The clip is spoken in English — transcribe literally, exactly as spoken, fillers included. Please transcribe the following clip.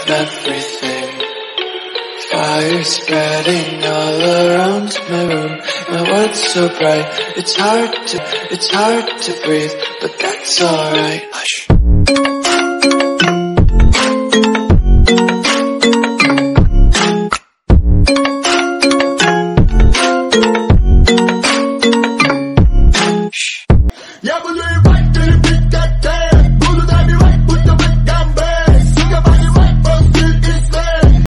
everything. Fire spreading all around my room. My world's so bright, it's hard to, it's hard to breathe, but that's alright. Hush. Yeah, but you right till you pick that